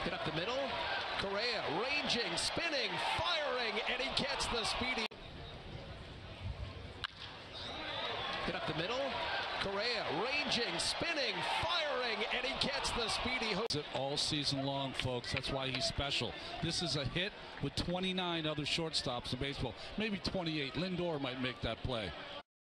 Get up the middle. Correa ranging, spinning, firing, and he gets the speedy. Get up the middle. Correa ranging, spinning, firing, and he gets the speedy hook. All season long, folks. That's why he's special. This is a hit with 29 other shortstops in baseball. Maybe 28. Lindor might make that play.